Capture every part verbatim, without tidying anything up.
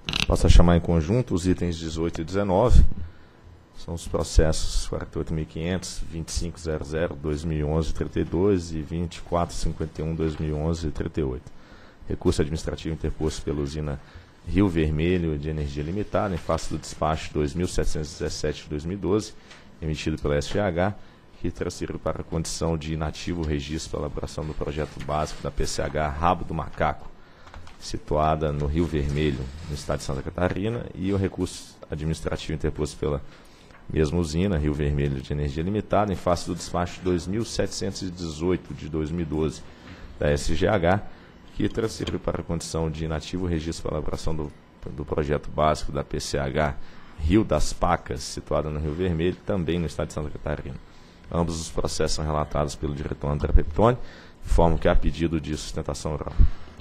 Passo a chamar em conjunto os itens dezoito e dezenove. São os processos quarenta e oito mil e quinhentos, vinte e cinco zero zero, dois mil e onze, trinta e dois e vinte e quatro cinquenta e um, dois mil e onze, trinta e oito. Recurso administrativo interposto pela usina Rio Vermelho de Energia Limitada, em face do despacho dois mil setecentos e dezessete de dois mil e doze, emitido pela S G H, que transferiu para a condição de inativo o registro para a elaboração do projeto básico da P C H Rabo do Macaco, situada no Rio Vermelho, no estado de Santa Catarina, e o recurso administrativo interposto pela mesma usina, Rio Vermelho de Energia Limitada, em face do despacho dois mil setecentos e dezoito de dois mil e doze da S G H, que transferiu para a condição de inativo o registro para a elaboração do, do projeto básico da P C H Rio das Pacas, situada no Rio Vermelho, também no estado de Santa Catarina. Ambos os processos são relatados pelo diretor André Peptoni, informam que há pedido de sustentação oral.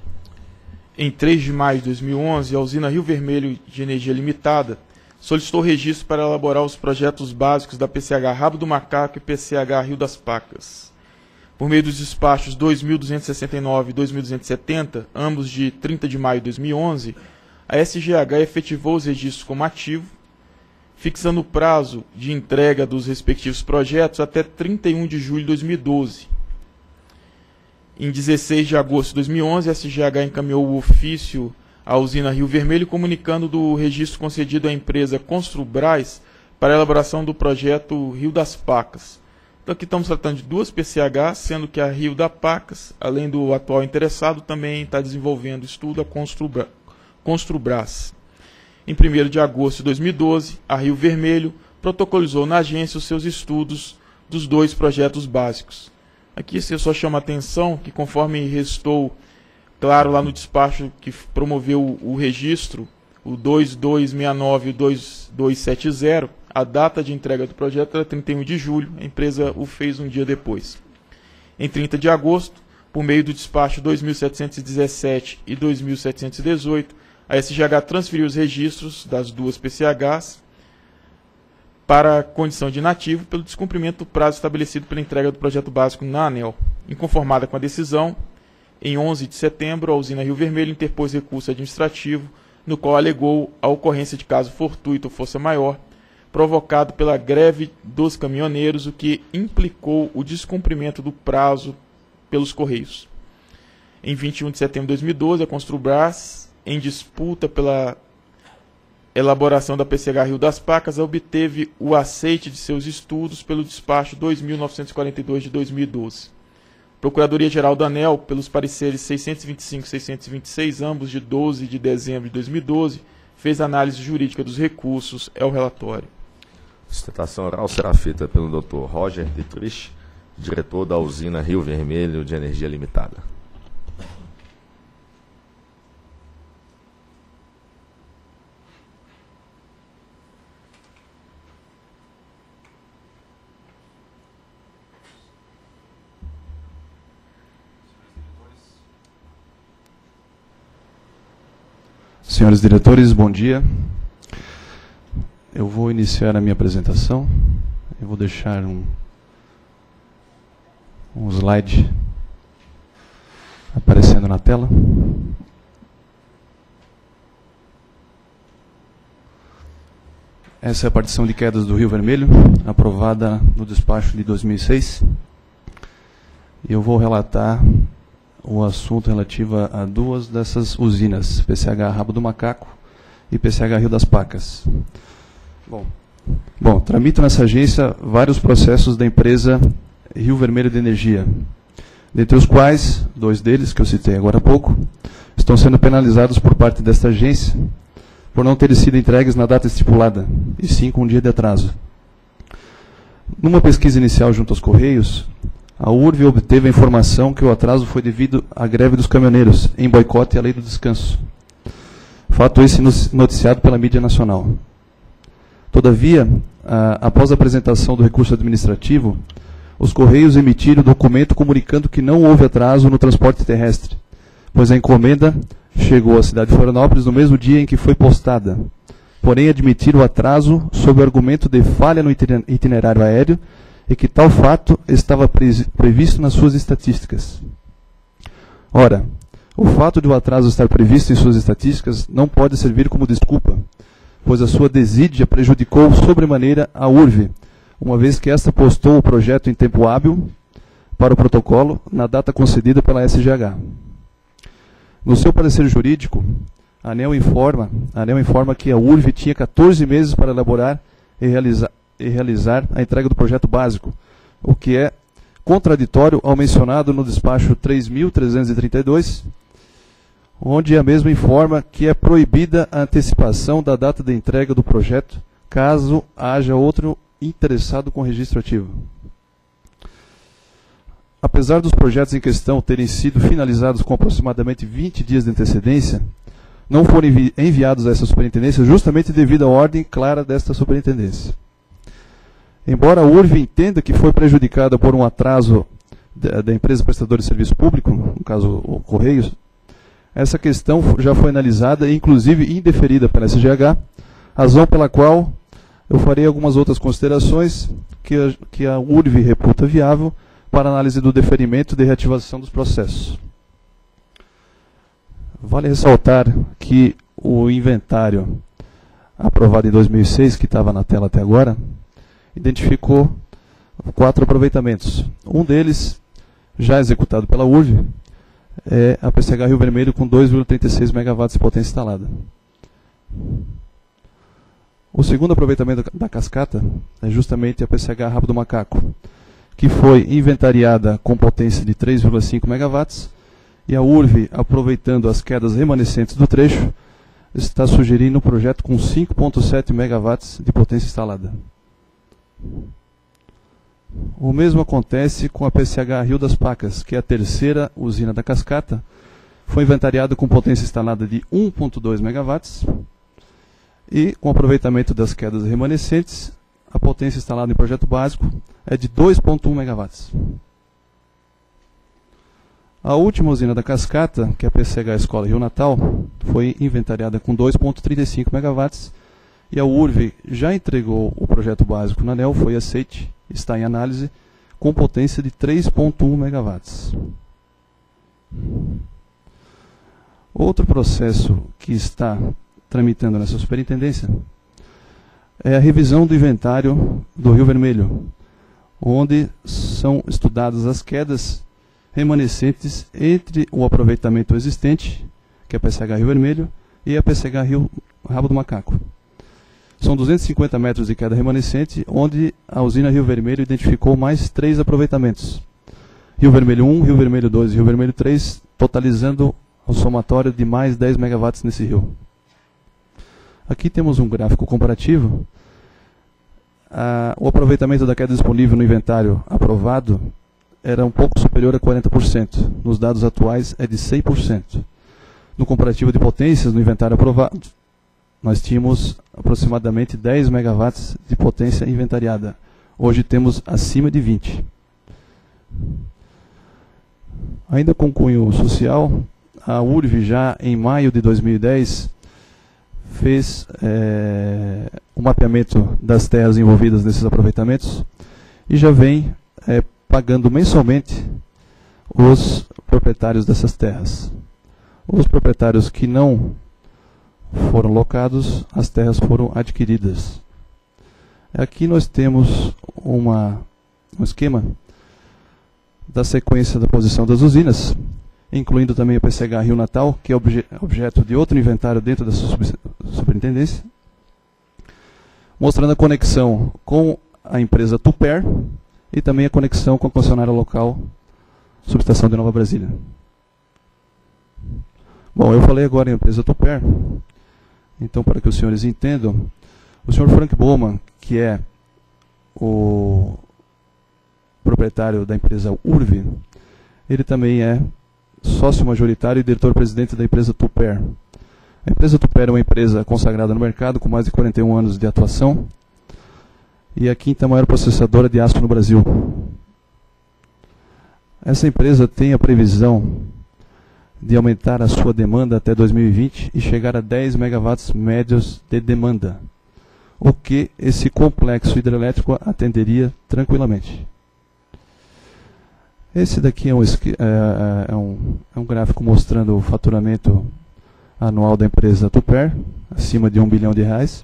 Em três de maio de dois mil e onze, a usina Rio Vermelho de Energia Limitada solicitou registro para elaborar os projetos básicos da P C H Rabo do Macaco e P C H Rio das Pacas. Por meio dos despachos dois mil duzentos e sessenta e nove e dois mil duzentos e setenta, ambos de trinta de maio de dois mil e onze, a S G H efetivou os registros como ativo, fixando o prazo de entrega dos respectivos projetos até trinta e um de julho de dois mil e doze. Em dezesseis de agosto de dois mil e onze, a S G H encaminhou o ofício à usina Rio Vermelho, comunicando do registro concedido à empresa Construbras para a elaboração do projeto Rio das Pacas. Então aqui estamos tratando de duas P C Hs, sendo que a Rio das Pacas, além do atual interessado, também está desenvolvendo estudo a Construbra, Construbras. Em primeiro de agosto de dois mil e doze, a Rio Vermelho protocolizou na agência os seus estudos dos dois projetos básicos. Aqui eu só chamo a atenção que, conforme restou claro lá no despacho que promoveu o registro, o dois mil duzentos e sessenta e nove e o dois mil duzentos e setenta, a data de entrega do projeto era trinta e um de julho, a empresa o fez um dia depois. Em trinta de agosto, por meio do despacho dois mil setecentos e dezessete e dois mil setecentos e dezoito, a S G H transferiu os registros das duas P C Hs para a condição de inativo pelo descumprimento do prazo estabelecido pela entrega do projeto básico na ANEEL. Inconformada com a decisão, em onze de setembro, a usina Rio Vermelho interpôs recurso administrativo, no qual alegou a ocorrência de caso fortuito ou força maior, provocado pela greve dos caminhoneiros, o que implicou o descumprimento do prazo pelos Correios. Em vinte e um de setembro de dois mil e doze, a Construbras, em disputa pela elaboração da P C H Rio das Pacas, obteve o aceite de seus estudos pelo despacho dois mil novecentos e quarenta e dois de dois mil e doze. Procuradoria-Geral da ANEEL, pelos pareceres seiscentos e vinte e cinco e seiscentos e vinte e seis, ambos de doze de dezembro de dois mil e doze, fez análise jurídica dos recursos. É o relatório. A sustentação oral será feita pelo doutor Roger Dietrich, diretor da usina Rio Vermelho de Energia Limitada. Senhores diretores, bom dia. Eu vou iniciar a minha apresentação. Eu vou deixar um, um slide aparecendo na tela. Essa é a partição de quedas do Rio Vermelho, aprovada no despacho de dois mil e seis. E eu vou relatar o assunto relativo a duas dessas usinas, P C H Rabo do Macaco e P C H Rio das Pacas. Bom, bom, tramito nessa agência vários processos da empresa Rio Vermelho de Energia, dentre os quais, dois deles, que eu citei agora há pouco, estão sendo penalizados por parte desta agência por não terem sido entregues na data estipulada, e sim com um dia de atraso. Numa pesquisa inicial junto aos Correios, a U R V obteve a informação que o atraso foi devido à greve dos caminhoneiros, em boicote à lei do descanso. Fato esse noticiado pela mídia nacional. Todavia, a, após a apresentação do recurso administrativo, os Correios emitiram documento comunicando que não houve atraso no transporte terrestre, pois a encomenda chegou à cidade de Florianópolis no mesmo dia em que foi postada, porém admitiram o atraso sob o argumento de falha no itinerário aéreo e que tal fato estava previsto nas suas estatísticas. Ora, O fato de o atraso estar previsto em suas estatísticas não pode servir como desculpa, pois a sua desídia prejudicou sobremaneira a U R V, uma vez que esta postou o projeto em tempo hábil para o protocolo na data concedida pela S G H. No seu parecer jurídico, a ANEEL informa, a ANEEL informa que a U R V tinha quatorze meses para elaborar e realizar, e realizar a entrega do projeto básico, o que é contraditório ao mencionado no despacho três mil trezentos e trinta e dois, onde a mesma informa que é proibida a antecipação da data de entrega do projeto, caso haja outro interessado com registro ativo. Apesar dos projetos em questão terem sido finalizados com aproximadamente vinte dias de antecedência, não foram envi enviados a essa superintendência justamente devido à ordem clara desta superintendência. Embora a U R V entenda que foi prejudicada por um atraso da, da empresa prestadora de serviço público, no caso o Correios, essa questão já foi analisada e inclusive indeferida pela S G H, razão pela qual eu farei algumas outras considerações que a, que a U R V reputa viável para análise do deferimento de reativação dos processos. Vale ressaltar que o inventário aprovado em dois mil e seis, que estava na tela até agora, identificou quatro aproveitamentos. Um deles, já executado pela U R V, é a P C H Rio Vermelho com dois vírgula trinta e seis megawatts de potência instalada. O segundo aproveitamento da cascata é justamente a P C H Rabo do Macaco, que foi inventariada com potência de três vírgula cinco megawatts, e a U R V, aproveitando as quedas remanescentes do trecho, está sugerindo um projeto com cinco vírgula sete megawatts de potência instalada. O mesmo acontece com a P C H Rio das Pacas, que é a terceira usina da cascata, foi inventariada com potência instalada de um vírgula dois megawatts, e com aproveitamento das quedas remanescentes, a potência instalada em projeto básico é de dois vírgula um megawatts. A última usina da cascata, que é a P C H Escola Rio Natal, foi inventariada com dois vírgula trinta e cinco megawatts, e a U R V já entregou o projeto básico na ANEEL, foi aceite, está em análise, com potência de três vírgula um megawatts. Outro processo que está tramitando nessa superintendência é a revisão do inventário do Rio Vermelho, onde são estudadas as quedas remanescentes entre o aproveitamento existente, que é a P C H Rio Vermelho, e a P C H Rio Rabo do Macaco. São duzentos e cinquenta metros de queda remanescente, onde a usina Rio Vermelho identificou mais três aproveitamentos. Rio Vermelho um, Rio Vermelho dois e Rio Vermelho três, totalizando o somatório de mais dez megawatts nesse rio. Aqui temos um gráfico comparativo. Ah, o aproveitamento da queda disponível no inventário aprovado era um pouco superior a quarenta por cento. Nos dados atuais é de cem por cento. No comparativo de potências no inventário aprovado, nós tínhamos aproximadamente dez megawatts de potência inventariada. Hoje temos acima de vinte. Ainda com cunho social, a U R V já em maio de dois mil e dez fez é, o mapeamento das terras envolvidas nesses aproveitamentos e já vem é, pagando mensalmente os proprietários dessas terras. Os proprietários que não foram locados, as terras foram adquiridas. Aqui nós temos uma, um esquema da sequência da posição das usinas, incluindo também a P C H Rio Natal, que é obje, objeto de outro inventário dentro da superintendência, mostrando a conexão com a empresa Tupper e também a conexão com a concessionária local, Subestação de Nova Brasília. Bom, eu falei agora em empresa Tupper, então para que os senhores entendam, o senhor Frank Bowman, que é o proprietário da empresa U R V, ele também é sócio majoritário e diretor-presidente da empresa Tupper. A empresa Tupper é uma empresa consagrada no mercado, com mais de quarenta e um anos de atuação, e a quinta maior processadora de aço no Brasil. Essa empresa tem a previsão de aumentar a sua demanda até dois mil e vinte e chegar a dez megawatts médios de demanda, o que esse complexo hidrelétrico atenderia tranquilamente. Esse daqui é um, é, é, um, é um gráfico mostrando o faturamento anual da empresa Tupper, acima de um bilhão de reais.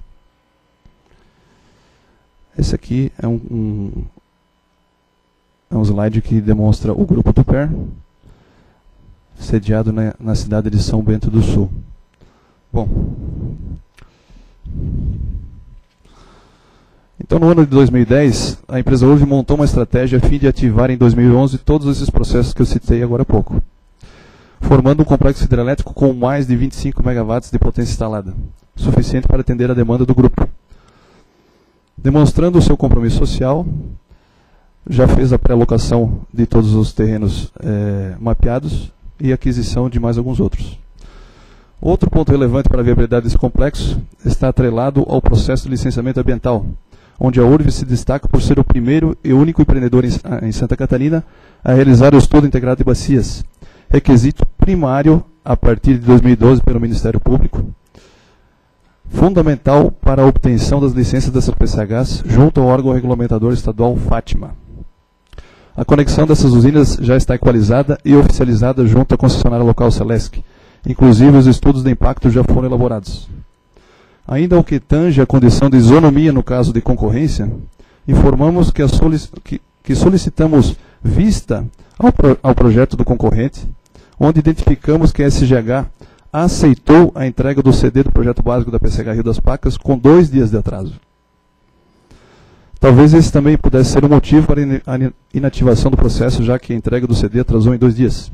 Esse aqui é um, um, é um slide que demonstra o grupo Tupper, sediado na, na cidade de São Bento do Sul. Bom, então no ano de dois mil e dez, a empresa Urv montou uma estratégia a fim de ativar em dois mil e onze todos esses processos que eu citei agora há pouco, formando um complexo hidrelétrico com mais de vinte e cinco megawatts de potência instalada, suficiente para atender a demanda do grupo. Demonstrando o seu compromisso social, já fez a pré-alocação de todos os terrenos é, mapeados e aquisição de mais alguns outros. Outro ponto relevante para a viabilidade desse complexo está atrelado ao processo de licenciamento ambiental, onde a Urv se destaca por ser o primeiro e único empreendedor em, em Santa Catarina a realizar o estudo integrado de bacias, requisito primário a partir de dois mil e doze pelo Ministério Público, fundamental para a obtenção das licenças dessas P C Hs junto ao órgão regulamentador estadual Fátima. A conexão dessas usinas já está equalizada e oficializada junto à concessionária local Celesc. Inclusive, os estudos de impacto já foram elaborados. Ainda ao que tange a condição de isonomia no caso de concorrência, informamos que, a solic que, que solicitamos vista ao, pro ao projeto do concorrente, onde identificamos que a S G H aceitou a entrega do C D do projeto básico da P C H Rio das Pacas com dois dias de atraso. Talvez esse também pudesse ser um motivo para a inativação do processo, já que a entrega do C D atrasou em dois dias.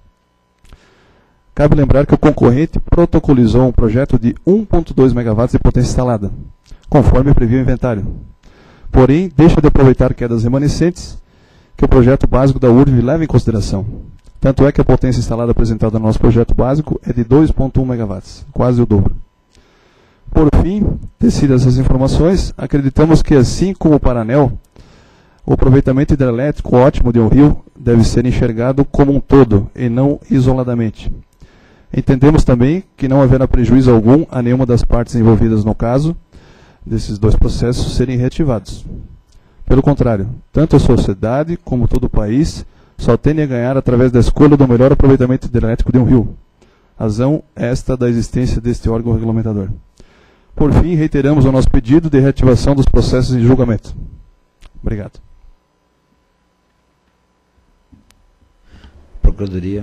Cabe lembrar que o concorrente protocolizou um projeto de um vírgula dois megawatts de potência instalada, conforme previa o inventário. Porém, deixa de aproveitar quedas remanescentes que o projeto básico da Urv leva em consideração. Tanto é que a potência instalada apresentada no nosso projeto básico é de dois vírgula um megawatts, quase o dobro. Por fim, tecidas essas informações, acreditamos que, assim como o Paranel, o aproveitamento hidrelétrico ótimo de um rio deve ser enxergado como um todo e não isoladamente. Entendemos também que não haverá prejuízo algum a nenhuma das partes envolvidas no caso desses dois processos serem reativados. Pelo contrário, tanto a sociedade como todo o país só tendem a ganhar através da escolha do melhor aproveitamento hidrelétrico de um rio. Razão esta da existência deste órgão regulamentador. Por fim, reiteramos o nosso pedido de reativação dos processos em julgamento. Obrigado. Procuradoria.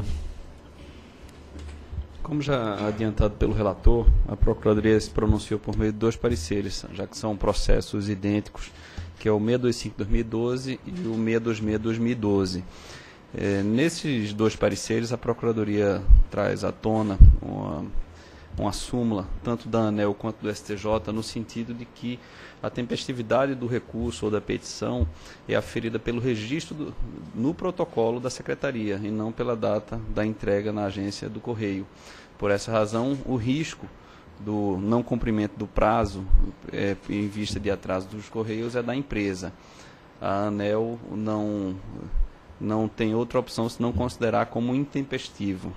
Como já adiantado pelo relator, a Procuradoria se pronunciou por meio de dois pareceres, já que são processos idênticos, que é o seiscentos e vinte e cinco de dois mil e doze e o seiscentos e vinte e seis de dois mil e doze. É, nesses dois pareceres, a Procuradoria traz à tona uma, uma súmula, tanto da ANEEL quanto do S T J, no sentido de que a tempestividade do recurso ou da petição é aferida pelo registro do, no protocolo da Secretaria e não pela data da entrega na agência do Correio. Por essa razão, o risco do não cumprimento do prazo é, em vista de atraso dos Correios é da empresa. A ANEEL não, não tem outra opção se não considerar como intempestivo.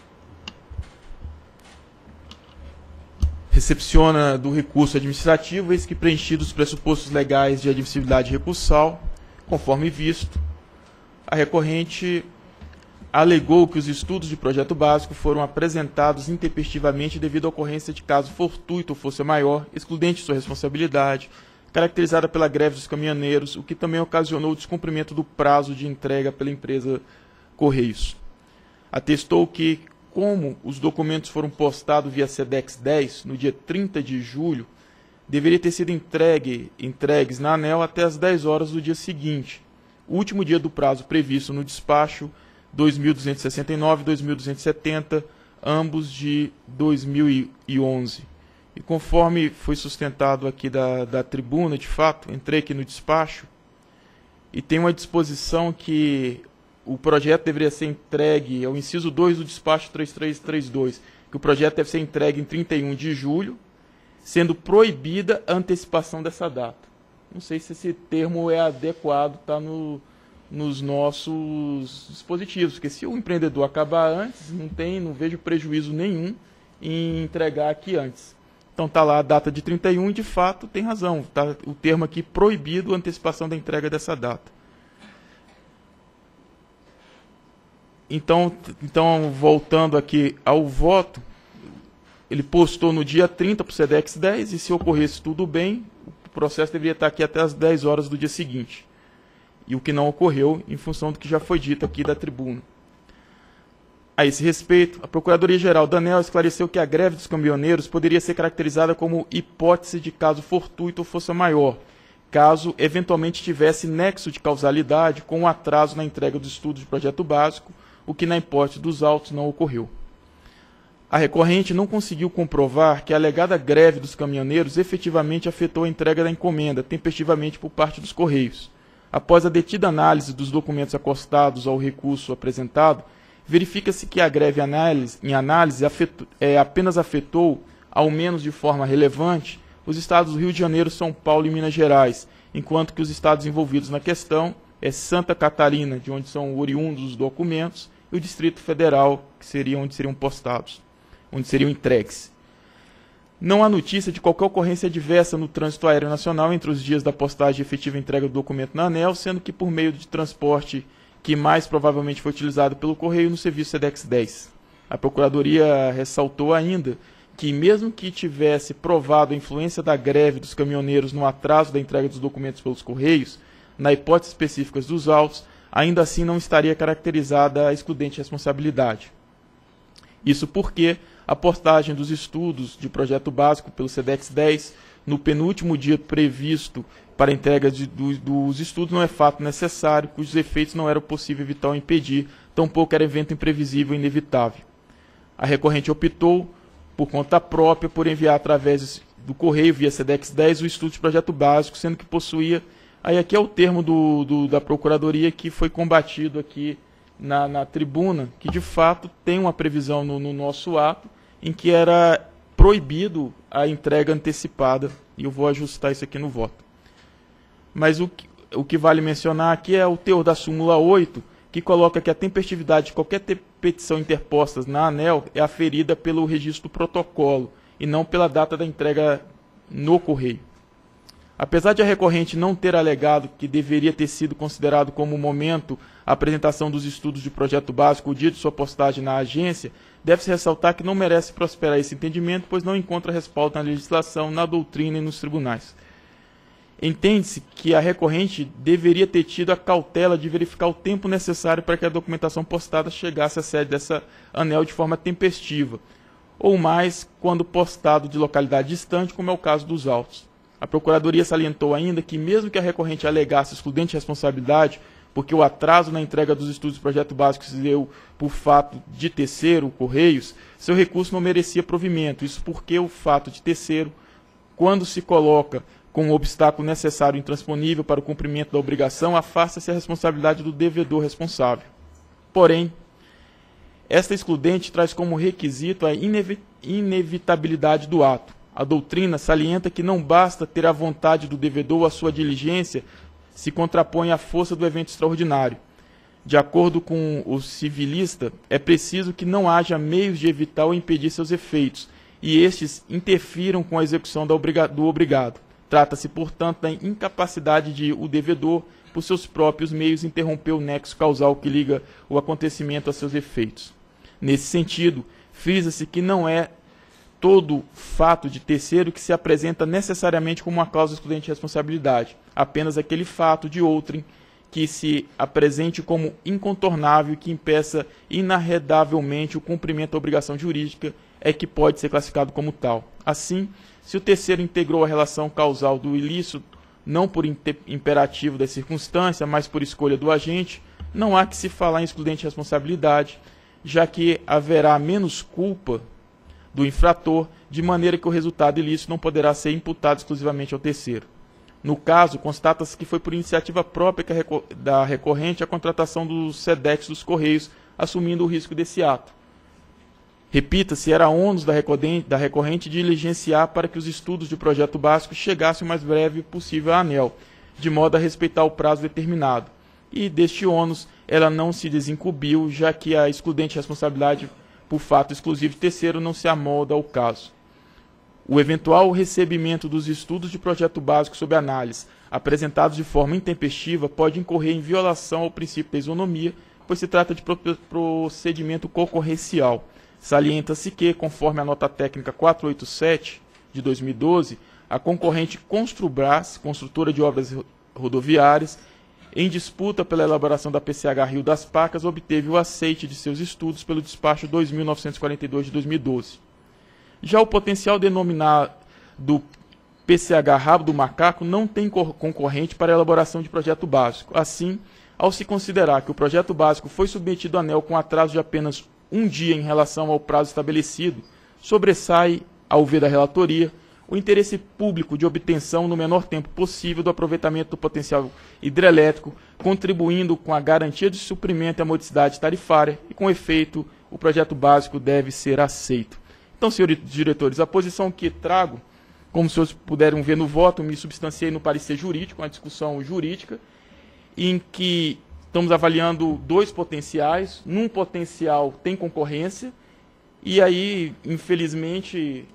Recepciona do recurso administrativo, eis que preenchidos os pressupostos legais de admissibilidade recursal, conforme visto, a recorrente alegou que os estudos de projeto básico foram apresentados intempestivamente devido à ocorrência de caso fortuito ou força maior, excludente de sua responsabilidade, caracterizada pela greve dos caminhoneiros, o que também ocasionou o descumprimento do prazo de entrega pela empresa Correios. Atestou que, como os documentos foram postados via SEDEX dez no dia trinta de julho, deveria ter sido entregue, entregues na ANEEL até as dez horas do dia seguinte, o último dia do prazo previsto no despacho dois mil duzentos e sessenta e nove e dois mil duzentos e setenta, ambos de dois mil e onze. E conforme foi sustentado aqui da, da tribuna, de fato, entrei aqui no despacho e tem uma disposição que o projeto deveria ser entregue, é o inciso dois do despacho três três três dois, que o projeto deve ser entregue em trinta e um de julho, sendo proibida a antecipação dessa data. Não sei se esse termo é adequado, está no, nos nossos dispositivos, porque se o empreendedor acabar antes, não, tem, não vejo prejuízo nenhum em entregar aqui antes. Então está lá a data de trinta e um e, de fato, tem razão. Está o termo aqui proibido a antecipação da entrega dessa data. então, então, voltando aqui ao voto, ele postou no dia trinta para o SEDEX dez, e se ocorresse tudo bem, o processo deveria estar aqui até as dez horas do dia seguinte. E o que não ocorreu, em função do que já foi dito aqui da tribuna. A esse respeito, a Procuradoria-Geral da ANEEL esclareceu que a greve dos caminhoneiros poderia ser caracterizada como hipótese de caso fortuito ou força maior, caso eventualmente tivesse nexo de causalidade com o atraso na entrega do estudo de projeto básico, o que na hipótese dos autos não ocorreu. A recorrente não conseguiu comprovar que a alegada greve dos caminhoneiros efetivamente afetou a entrega da encomenda tempestivamente por parte dos Correios. Após a detida análise dos documentos acostados ao recurso apresentado, verifica-se que a greve análise, em análise afetou, é, apenas afetou, ao menos de forma relevante, os estados do Rio de Janeiro, São Paulo e Minas Gerais, enquanto que os estados envolvidos na questão é Santa Catarina, de onde são oriundos os documentos, e o Distrito Federal, que seria onde seriam postados, onde seriam entregues. Não há notícia de qualquer ocorrência adversa no trânsito aéreo nacional entre os dias da postagem e efetiva entrega do documento na ANEEL, sendo que por meio de transporte que mais provavelmente foi utilizado pelo Correio no serviço SEDEX dez. A Procuradoria ressaltou ainda que, mesmo que tivesse provado a influência da greve dos caminhoneiros no atraso da entrega dos documentos pelos Correios, na hipótese específica dos autos, ainda assim não estaria caracterizada a excludente de responsabilidade. Isso porque a postagem dos estudos de projeto básico pelo SEDEX dez, no penúltimo dia previsto para a entrega de, do, dos estudos, não é fato necessário, cujos efeitos não era possível evitar ou impedir, tampouco era evento imprevisível e inevitável. A recorrente optou, por conta própria, por enviar através do Correio, via SEDEX dez, o estudo de projeto básico, sendo que possuía, aí aqui é o termo do, do, da Procuradoria que foi combatido aqui na, na tribuna, que de fato tem uma previsão no, no nosso ato, em que era proibido a entrega antecipada, e eu vou ajustar isso aqui no voto. Mas o que, o que vale mencionar aqui é o teor da súmula oito, que coloca que a tempestividade de qualquer petição interposta na ANEEL é aferida pelo registro do protocolo, e não pela data da entrega no Correio. Apesar de a recorrente não ter alegado que deveria ter sido considerado como momento a apresentação dos estudos de projeto básico o dia de sua postagem na agência, deve-se ressaltar que não merece prosperar esse entendimento, pois não encontra respaldo na legislação, na doutrina e nos tribunais. Entende-se que a recorrente deveria ter tido a cautela de verificar o tempo necessário para que a documentação postada chegasse à sede dessa ANEEL de forma tempestiva, ou mais quando postado de localidade distante, como é o caso dos autos. A Procuradoria salientou ainda que, mesmo que a recorrente alegasse excludente de responsabilidade, porque o atraso na entrega dos estudos de projeto básico se deu por fato de terceiro, Correios, seu recurso não merecia provimento. Isso porque o fato de terceiro, quando se coloca com um obstáculo necessário e intransponível para o cumprimento da obrigação, afasta-se a responsabilidade do devedor responsável. Porém, esta excludente traz como requisito a inevi- inevitabilidade do ato. A doutrina salienta que não basta ter a vontade do devedor ou a sua diligência se contrapõe à força do evento extraordinário. De acordo com o civilista, é preciso que não haja meios de evitar ou impedir seus efeitos, e estes interfiram com a execução da obriga- do obrigado. Trata-se, portanto, da incapacidade de o devedor, por seus próprios meios, interromper o nexo causal que liga o acontecimento a seus efeitos. Nesse sentido, frisa-se que não é todo fato de terceiro que se apresenta necessariamente como uma causa excludente de responsabilidade, apenas aquele fato de outrem que se apresente como incontornável e que impeça inarredavelmente o cumprimento da obrigação jurídica é que pode ser classificado como tal. Assim, se o terceiro integrou a relação causal do ilícito, não por imperativo da circunstância, mas por escolha do agente, não há que se falar em excludente de responsabilidade, já que haverá menos culpa do infrator, de maneira que o resultado ilícito não poderá ser imputado exclusivamente ao terceiro. No caso, constata-se que foi por iniciativa própria da recorrente a contratação do SEDEX dos Correios, assumindo o risco desse ato. Repita-se, era ônus da recorrente diligenciar para que os estudos de projeto básico chegassem o mais breve possível à ANEEL, de modo a respeitar o prazo determinado. E deste ônus ela não se desincumbiu, já que a excludente de responsabilidade por fato exclusivo de terceiro não se amolda ao caso. O eventual recebimento dos estudos de projeto básico sob análise, apresentados de forma intempestiva, pode incorrer em violação ao princípio da isonomia, pois se trata de procedimento concorrencial. Salienta-se que, conforme a nota técnica quatrocentos e oitenta e sete de dois mil e doze, a concorrente Construbras, construtora de obras rodoviárias, em disputa pela elaboração da P C H Rio das Pacas, obteve o aceite de seus estudos pelo despacho dois mil novecentos e quarenta e dois de dois mil e doze. Já o potencial denominado P C H Rabo do Macaco não tem concorrente para a elaboração de projeto básico. Assim, ao se considerar que o projeto básico foi submetido à ANEEL com atraso de apenas um dia em relação ao prazo estabelecido, sobressai, ao ver da relatoria, o interesse público de obtenção no menor tempo possível do aproveitamento do potencial hidrelétrico, contribuindo com a garantia de suprimento e a modicidade tarifária, e com efeito, o projeto básico deve ser aceito. Então, senhores diretores, a posição que trago, como os senhores puderam ver no voto, me substanciei no parecer jurídico, uma discussão jurídica, em que estamos avaliando dois potenciais, num potencial tem concorrência, e aí, infelizmente,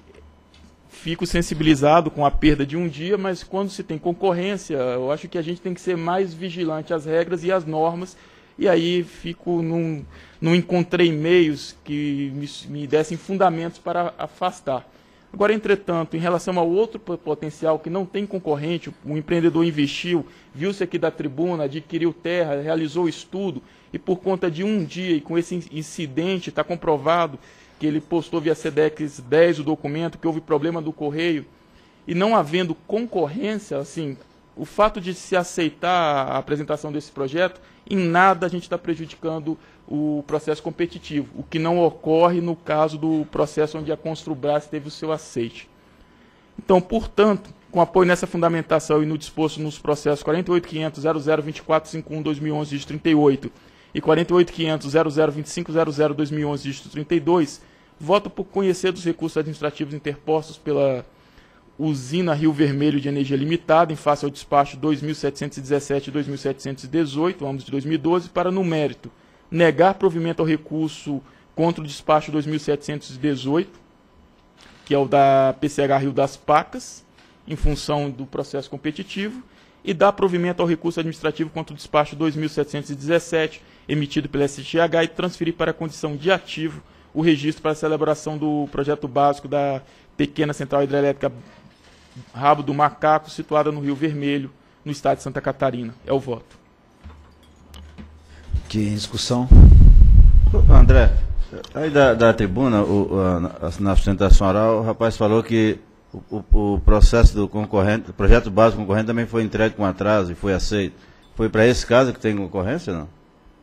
fico sensibilizado com a perda de um dia, mas quando se tem concorrência, eu acho que a gente tem que ser mais vigilante às regras e às normas, e aí fico num, não encontrei meios que me, me dessem fundamentos para afastar. Agora, entretanto, em relação ao outro potencial que não tem concorrente, o empreendedor investiu, viu-se aqui da tribuna, adquiriu terra, realizou estudo, e por conta de um dia, e com esse incidente, está comprovado que ele postou via SEDEX dez o documento, que houve problema do correio, e não havendo concorrência, assim, o fato de se aceitar a apresentação desse projeto, em nada a gente está prejudicando o processo competitivo, o que não ocorre no caso do processo onde a Construbras teve o seu aceite. Então, portanto, com apoio nessa fundamentação e no disposto nos processos quarenta e oito ponto quinhentos ponto zero zero vinte e quatro cinquenta e um barra dois mil e onze, dígito trinta e oito, e quarenta e oito ponto quinhentos ponto zero zero vinte e cinco ponto zero zero barra dois mil e onze, dígito trinta e dois, voto por conhecer dos recursos administrativos interpostos pela Usina Rio Vermelho de Energia Limitada, em face ao despacho dois mil setecentos e dezessete e dois mil setecentos e dezoito, ambos de dois mil e doze, para, no mérito, negar provimento ao recurso contra o despacho dois mil setecentos e dezoito, que é o da P C H Rio das Pacas, em função do processo competitivo, e dar provimento ao recurso administrativo contra o despacho dois mil setecentos e dezessete, emitido pela S G H, e transferir para a condição de ativo o registro para a celebração do projeto básico da pequena central hidrelétrica Rabo do Macaco, situada no Rio Vermelho, no estado de Santa Catarina. É o voto. Que discussão? André, aí da, da tribuna, o, a, na sustentação oral, o rapaz falou que o, o, o processo do concorrente, o projeto básico concorrente também foi entregue com atraso e foi aceito. Foi para esse caso que tem concorrência, não?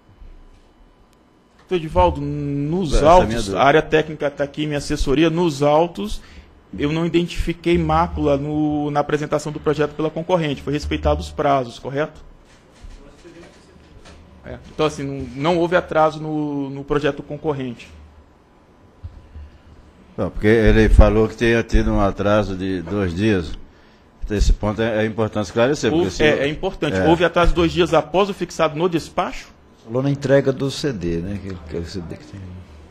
Edivaldo, nos Essa autos, é a área técnica está aqui, minha assessoria, nos autos, eu não identifiquei mácula no, na apresentação do projeto pela concorrente, foi respeitado os prazos, correto? É, então, assim, não, não houve atraso no, no projeto concorrente. Não, porque ele falou que tinha tido um atraso de dois dias. Esse ponto é, é importante esclarecer. Houve, se, é, é importante. É. Houve atraso de dois dias após o fixado no despacho? Falou na entrega do C D, né? Que, que é o C D que tem.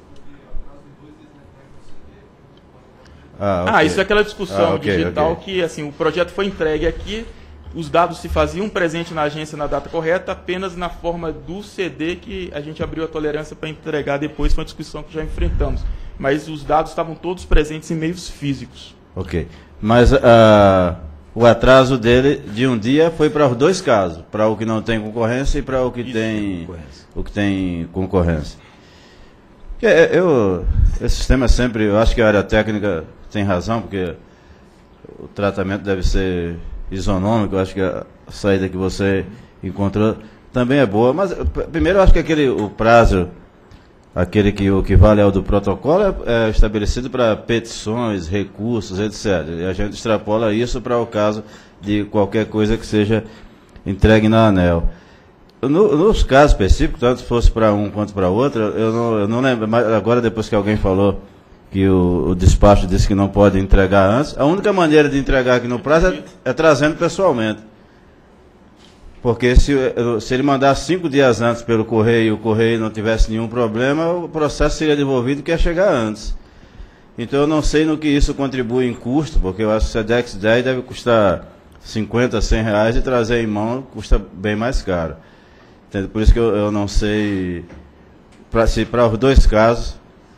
Ah, okay. ah, isso é aquela discussão ah, okay, digital okay. que, assim, o projeto foi entregue aqui, os dados se faziam presente na agência na data correta, apenas na forma do C D que a gente abriu a tolerância para entregar depois, foi uma discussão que já enfrentamos. Mas os dados estavam todos presentes em meios físicos. Ok. Mas uh, o atraso dele de um dia foi para os dois casos, para o que não tem concorrência e para o que Isso, tem o que tem concorrência. Eu, esse sistema é sempre, eu acho que a área técnica tem razão, porque o tratamento deve ser isonômico, eu acho que a saída que você encontrou também é boa, mas primeiro eu acho que aquele, o prazo, aquele que o que vale é o do protocolo, é, é estabelecido para petições, recursos, etcétera. E a gente extrapola isso para o caso de qualquer coisa que seja entregue na ANEEL. No, nos casos específicos, tanto fosse para um quanto para outro, eu não, eu não lembro, mas agora depois que alguém falou que o, o despacho disse que não pode entregar antes, a única maneira de entregar aqui no prazo é, é trazendo pessoalmente. Porque se, se ele mandar cinco dias antes pelo correio e o correio não tivesse nenhum problema, o processo seria devolvido que ia chegar antes. Então eu não sei no que isso contribui em custo, porque eu acho que o SEDEX dez deve custar cinquenta, cem reais e trazer em mão custa bem mais caro. Entende? Por isso que eu, eu não sei pra, se para os dois casos,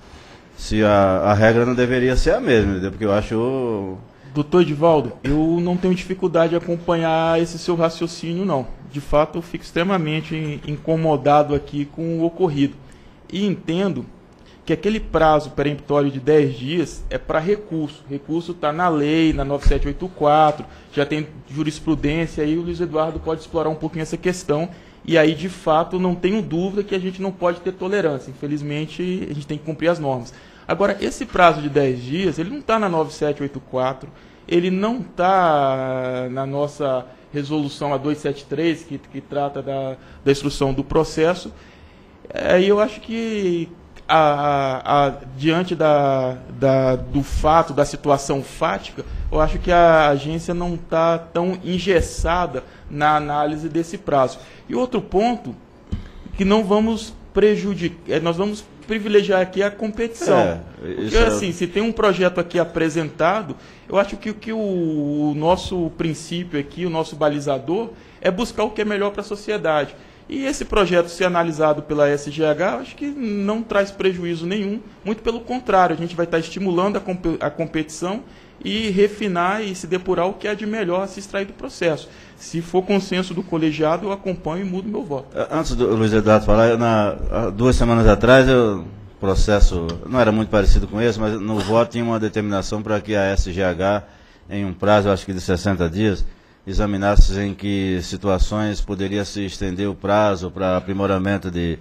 se a, a regra não deveria ser a mesma, entendeu? Porque eu acho... Doutor Edivaldo, eu não tenho dificuldade de acompanhar esse seu raciocínio, não. De fato, eu fico extremamente incomodado aqui com o ocorrido. E entendo que aquele prazo peremptório de dez dias é para recurso. Recurso está na lei, na nove sete oito quatro, já tem jurisprudência, aí o Luiz Eduardo pode explorar um pouquinho essa questão. E aí, de fato, não tenho dúvida que a gente não pode ter tolerância. Infelizmente, a gente tem que cumprir as normas. Agora, esse prazo de dez dias, ele não está na nove sete oito quatro, ele não está na nossa resolução a duzentos e setenta e três, que, que trata da, da instrução do processo. Aí eu acho que, a, a, a, diante da, da, do fato, da situação fática, eu acho que a agência não está tão engessada na análise desse prazo. E outro ponto, que não vamos prejudicar, nós vamos privilegiar aqui a competição. É, porque, assim, é... se tem um projeto aqui apresentado, eu acho que, que o, o nosso princípio aqui, o nosso balizador, é buscar o que é melhor para a sociedade. E esse projeto ser analisado pela S G H, acho que não traz prejuízo nenhum, muito pelo contrário, a gente vai estar estimulando a, comp a competição e refinar e se depurar o que é de melhor a se extrair do processo. Se for consenso do colegiado, eu acompanho e mudo meu voto. Antes do Luiz Eduardo falar, eu, na, duas semanas atrás, o processo não era muito parecido com esse, mas no voto tinha uma determinação para que a S G H, em um prazo, acho que de sessenta dias, examinasse em que situações poderia se estender o prazo para aprimoramento de,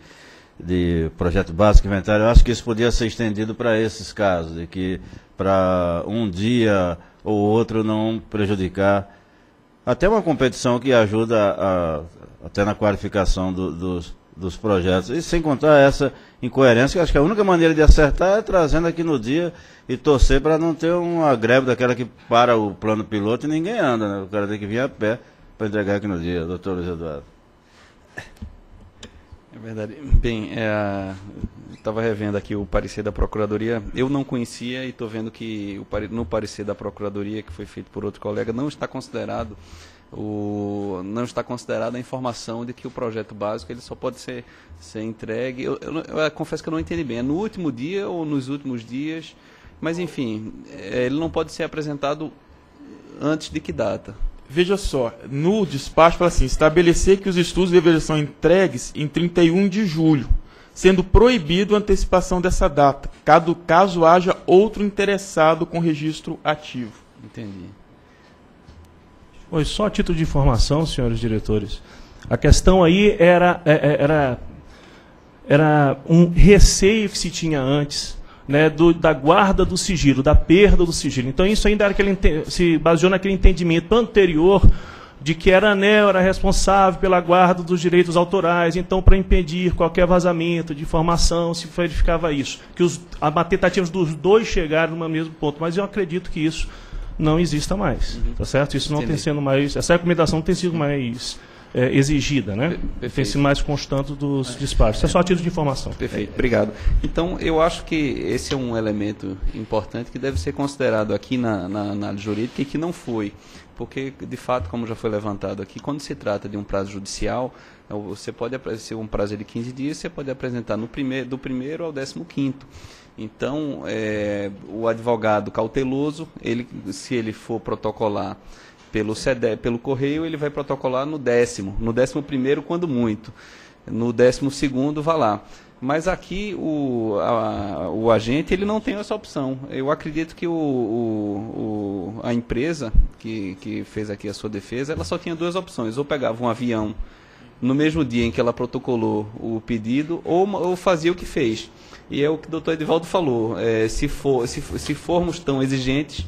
de projeto básico inventário. Eu acho que isso podia ser estendido para esses casos, de que para um dia ou outro não prejudicar até uma competição que ajuda a, até na qualificação do, dos, dos projetos. E sem contar essa incoerência, que acho que a única maneira de acertar é trazendo aqui no dia e torcer para não ter uma greve daquela que para o plano piloto e ninguém anda, né? O cara tem que vir a pé para entregar aqui no dia, doutor Luiz Eduardo. É verdade. Bem, é, estava revendo aqui o parecer da Procuradoria. Eu não conhecia e estou vendo que o, no parecer da Procuradoria, que foi feito por outro colega, não está considerado o, não está considerada a informação de que o projeto básico ele só pode ser, ser entregue. Eu, eu, eu confesso que eu não entendi bem. É no último dia ou nos últimos dias? Mas, enfim, é, ele não pode ser apresentado antes de que data? Veja só, no despacho fala assim, estabelecer que os estudos deveriam ser entregues em trinta e um de julho, sendo proibido a antecipação dessa data, caso, caso haja outro interessado com registro ativo. Entendi. Oi, só a título de informação, senhores diretores, a questão aí era, era, era um receio que se tinha antes, né, do, da guarda do sigilo, da perda do sigilo. Então isso ainda era aquele, se baseou naquele entendimento anterior de que a ANEEL era responsável pela guarda dos direitos autorais, então para impedir qualquer vazamento de informação se verificava isso, que os, a tentativa dos dois chegaram no mesmo ponto, mas eu acredito que isso não exista mais, uhum. Tá certo? Isso não Entendi. Tem sendo mais, essa recomendação não tem sido mais É, exigida, né? Perfeito. Tem sido mais constante dos despachos. Isso é só a título de informação. Perfeito, obrigado. Então, eu acho que esse é um elemento importante que deve ser considerado aqui na, na análise jurídica e que não foi, porque, de fato, como já foi levantado aqui, quando se trata de um prazo judicial, você pode apresentar um prazo de quinze dias, você pode apresentar no primeiro, do primeiro ao décimo quinto. Então, é, o advogado cauteloso, ele, se ele for protocolar pelo C D, pelo correio, ele vai protocolar no décimo, no décimo primeiro, quando muito, no décimo segundo, vá lá. Mas aqui o, a, o agente ele não tem essa opção. Eu acredito que o, o, o, a empresa que, que fez aqui a sua defesa, ela só tinha duas opções, ou pegava um avião no mesmo dia em que ela protocolou o pedido, ou, ou fazia o que fez. E é o que o doutor Edivaldo falou, é, se, for, se, se formos tão exigentes,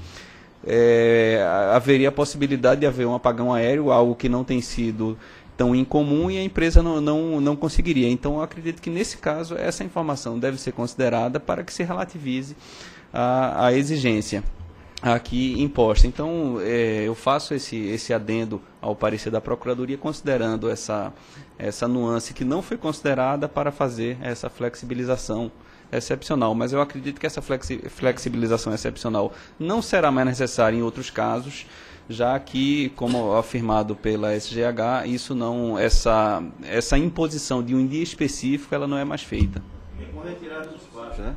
É, haveria a possibilidade de haver um apagão aéreo, algo que não tem sido tão incomum e a empresa não, não, não conseguiria. Então, eu acredito que, nesse caso, essa informação deve ser considerada para que se relativize a, a exigência aqui imposta. Então, é, eu faço esse, esse adendo ao parecer da Procuradoria, considerando essa, essa nuance que não foi considerada para fazer essa flexibilização excepcional, mas eu acredito que essa flexi flexibilização excepcional não será mais necessária em outros casos, já que, como afirmado pela S G H, isso não, essa, essa imposição de um dia específico, ela não é mais feita. Com retirada dos despacho, né?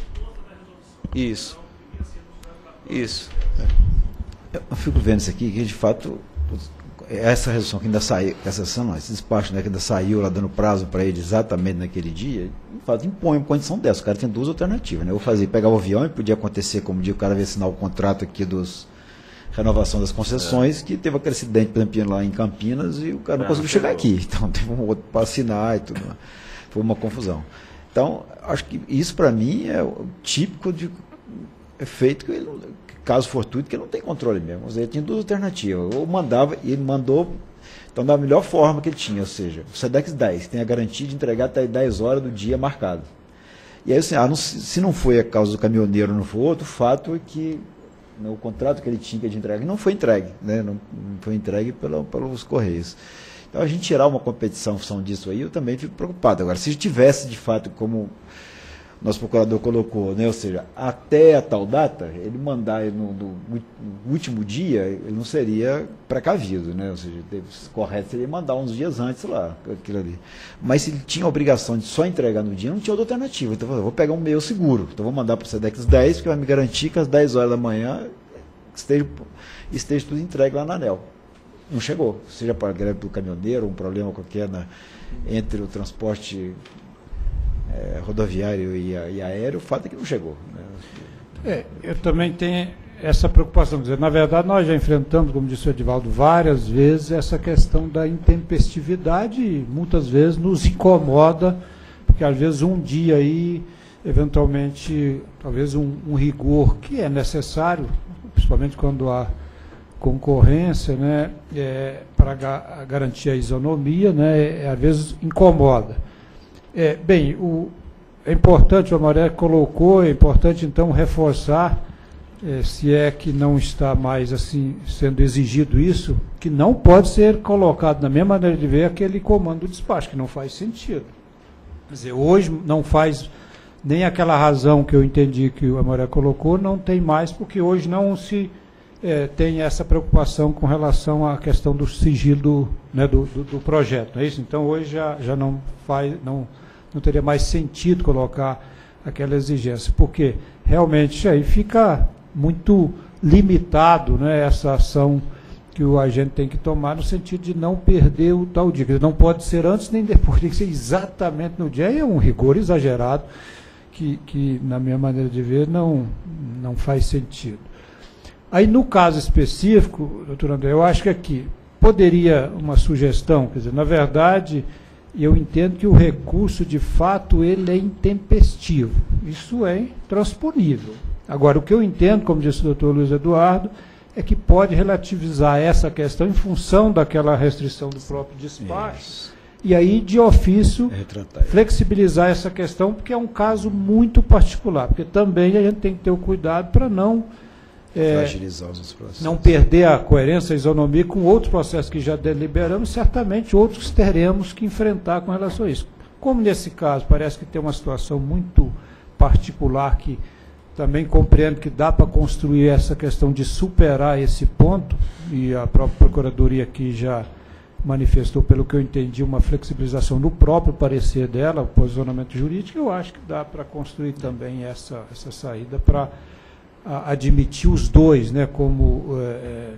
Isso. Isso. Eu fico vendo isso aqui, que de fato, essa resolução que ainda saiu, essa resolução não, esse despacho, né, que ainda saiu lá dando prazo para ele exatamente naquele dia, de fato impõe uma condição dessa. O cara tem duas alternativas, né? Eu fazia, pegar o avião e podia acontecer, como dia o cara veio assinar o contrato aqui dos renovação das concessões, é. que teve aquele acidente, por exemplo, lá em Campinas, e o cara não é, conseguiu chegar aqui. Então teve um outro para assinar e tudo. Foi uma confusão. Então, acho que isso para mim é o típico de efeito que ele, caso fortuito, que ele não tem controle mesmo. Ou seja, ele tinha duas alternativas. Ou mandava, e ele mandou, então, da melhor forma que ele tinha, ou seja, o SEDEX dez tem a garantia de entregar até dez horas do dia marcado. E aí, assim, ah, não, se não foi a causa do caminhoneiro, não foi outro, o fato é que o contrato que ele tinha de entrega não foi entregue, né? não, não foi entregue pela, pelos Correios. Então, a gente tirar uma competição em função disso aí, eu também fico preocupado. Agora, se tivesse, de fato, como o nosso procurador colocou, né? Ou seja, até a tal data, ele mandar no, no, no último dia, ele não seria precavido, né? Ou seja, deve, correto seria mandar uns dias antes lá, aquilo ali. Mas se ele tinha a obrigação de só entregar no dia, não tinha outra alternativa. Então, eu vou pegar um meio seguro. Então, vou mandar para o SEDEX dez, que vai me garantir que às dez horas da manhã esteja, esteja tudo entregue lá na ANEEL. Não chegou. Seja para a greve do caminhoneiro, um problema qualquer na, entre o transporte É, rodoviário e, e aéreo, o fato é que não chegou. Né? É, eu também tenho essa preocupação. Quer dizer, na verdade, nós já enfrentamos, como disse o Edivaldo, várias vezes essa questão da intempestividade e muitas vezes nos incomoda, porque às vezes um dia aí, eventualmente, talvez um, um rigor que é necessário, principalmente quando há concorrência, né, é, para ga garantir a isonomia, né, é, às vezes incomoda. É, bem, o, é importante, o Amaré colocou, é importante então reforçar, é, se é que não está mais assim sendo exigido isso, que não pode ser colocado na mesma maneira de ver aquele comando do despacho, que não faz sentido. Quer dizer, hoje não faz nem aquela razão que eu entendi que o Amaré colocou, não tem mais, porque hoje não se é, tem essa preocupação com relação à questão do sigilo, né, do, do, do projeto, não é isso? Então hoje já, já não faz, não não teria mais sentido colocar aquela exigência, porque realmente aí fica muito limitado, né, essa ação que o agente tem que tomar no sentido de não perder o tal dia. Não pode ser antes nem depois, tem que ser exatamente no dia. E é um rigor exagerado que, que, na minha maneira de ver, não, não faz sentido. Aí, no caso específico, doutor André, eu acho que aqui poderia uma sugestão, quer dizer, na verdade, eu entendo que o recurso, de fato, ele é intempestivo. Isso é transponível. Agora, o que eu entendo, como disse o doutor Luiz Eduardo, é que pode relativizar essa questão em função daquela restrição do próprio despacho. Isso. E aí, de ofício, é flexibilizar essa questão, porque é um caso muito particular. Porque também a gente tem que ter o cuidado para não... É, fragilizar os processos. Não perder a coerência, a isonomia com outros processos que já deliberamos, certamente outros que teremos que enfrentar com relação a isso. Como nesse caso parece que tem uma situação muito particular que também compreendo que dá para construir essa questão de superar esse ponto, e a própria Procuradoria aqui já manifestou, pelo que eu entendi, uma flexibilização no próprio parecer dela, o posicionamento jurídico, eu acho que dá para construir também essa, essa saída para a admitir os dois, né, como é,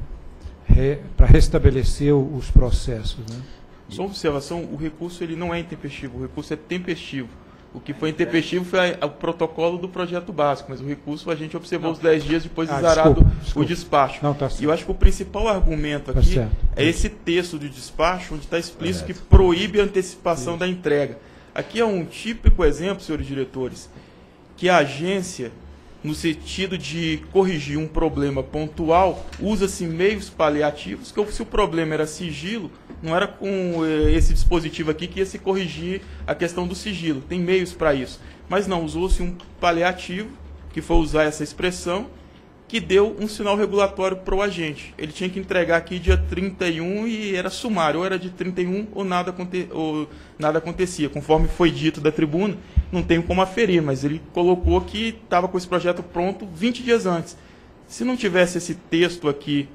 re, para restabelecer os processos, né? Só uma observação, o recurso ele não é intempestivo, o recurso é tempestivo. O que foi intempestivo foi a, o protocolo do projeto básico, mas o recurso a gente observou não. os dez dias depois de ah, zarado desculpa, desculpa. o despacho. Não, tá e eu acho que o principal argumento aqui tá é esse texto de despacho, onde está explícito Correto. que proíbe a antecipação Sim. da entrega. Aqui é um típico exemplo, senhores diretores, que a agência, no sentido de corrigir um problema pontual, usa-se meios paliativos, que se o problema era sigilo, não era com esse dispositivo aqui que ia se corrigir a questão do sigilo. Tem meios para isso. Mas não, usou-se um paliativo, que foi usar essa expressão, que deu um sinal regulatório para o agente. Ele tinha que entregar aqui dia trinta e um e era sumário, ou era de trinta e um ou nada, aconte ou nada acontecia. Conforme foi dito da tribuna, não tenho como aferir, mas ele colocou que estava com esse projeto pronto vinte dias antes. Se não tivesse esse texto aqui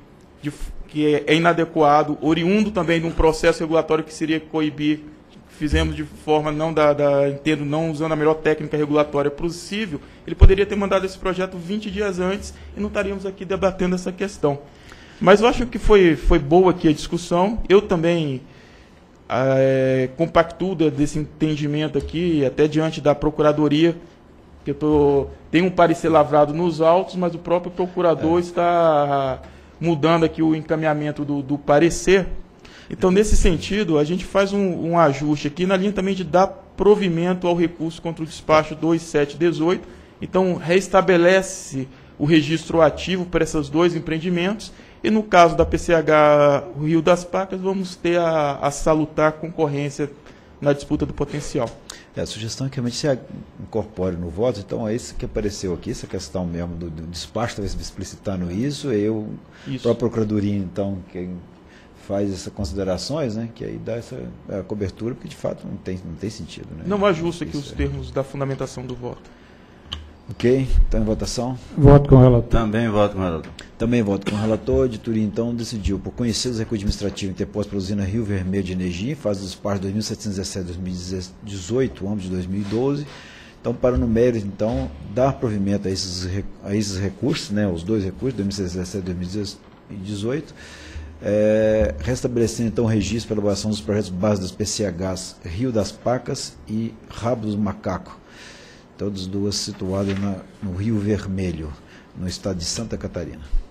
de, que é inadequado, oriundo também de um processo regulatório que seria coibir, fizemos de forma não da, da entendo, não usando a melhor técnica regulatória possível, ele poderia ter mandado esse projeto vinte dias antes e não estaríamos aqui debatendo essa questão. Mas eu acho que foi, foi boa aqui a discussão. Eu também é, compactuo desse entendimento aqui, até diante da Procuradoria, que eu tô, tenho um parecer lavrado nos autos, mas o próprio procurador é. está mudando aqui o encaminhamento do, do parecer. Então, nesse sentido, a gente faz um, um ajuste aqui na linha também de dar provimento ao recurso contra o despacho dois sete dezoito. Então, restabelece o registro ativo para esses dois empreendimentos. E no caso da P C H Rio das Pacas, vamos ter a, a salutar concorrência na disputa do potencial. É, a sugestão é que realmente se incorpore no voto. Então, é isso que apareceu aqui, essa questão mesmo do, do despacho, talvez explicitando isso. Eu, isso. a Procuradoria, então, que faz essas considerações, né, que aí dá essa a cobertura, porque de fato não tem, não tem sentido. Né? Não ajusta aqui os é. termos da fundamentação do voto. Ok, então em votação. Voto com o relator. Também voto com o relator. Também voto com o relator. A editoria, então, decidiu, por conhecer os recursos administrativos interpostos pela usina Rio Vermelho de Energia, em fase dos despachos dois mil setecentos e dezessete a dois mil e dezoito, âmbito de dois mil e doze, então, para no mérito, então, dar provimento a esses, a esses recursos, né, os dois recursos, dois mil setecentos e dezessete e dois mil e dezoito, É, restabelecendo então o registro para elaboração dos projetos base das P C Hs Rio das Pacas e Rabo do Macaco, todas duas situadas na, no Rio Vermelho, no estado de Santa Catarina.